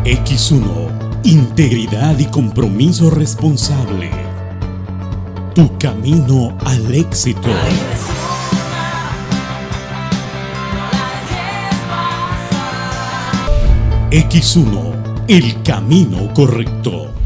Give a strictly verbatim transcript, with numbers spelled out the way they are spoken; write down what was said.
equis uno, integridad y compromiso responsable. Tu camino al éxito. equis uno, el camino correcto.